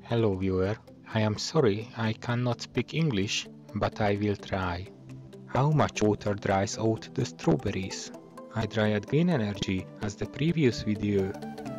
Hello viewer, I am sorry I cannot speak English, but I will try. How much water dries out the strawberries? I dry at green energy as the previous video.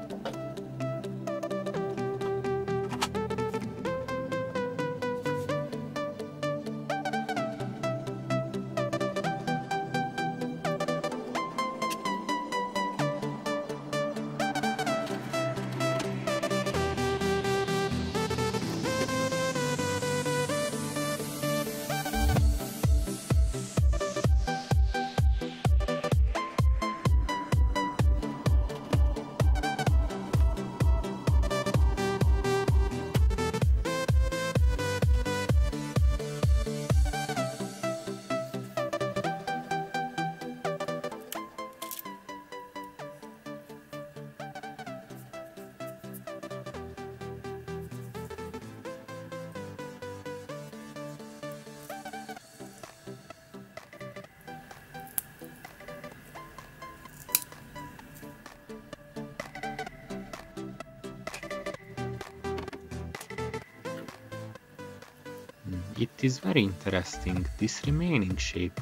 It is very interesting, this remaining shape.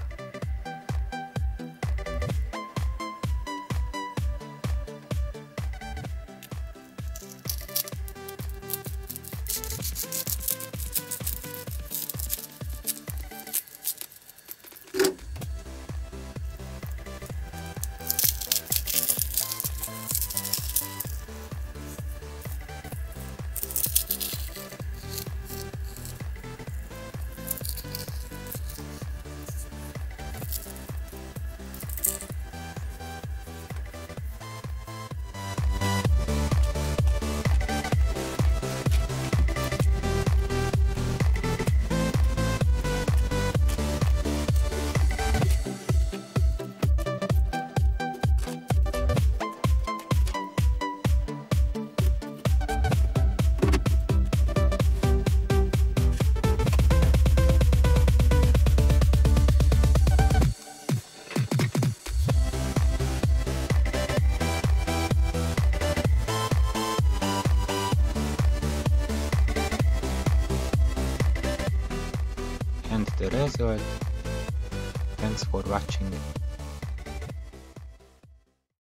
And the result. Thanks for watching.